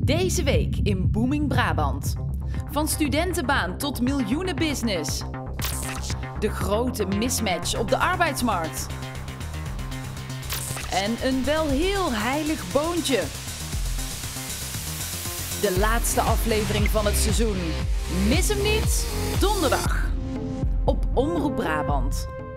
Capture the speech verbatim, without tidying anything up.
Deze week in Booming Brabant. Van studentenbaan tot miljoenenbusiness. De grote mismatch op de arbeidsmarkt. En een wel heel heilig boontje. De laatste aflevering van het seizoen. Mis hem niet, donderdag. Op Omroep Brabant.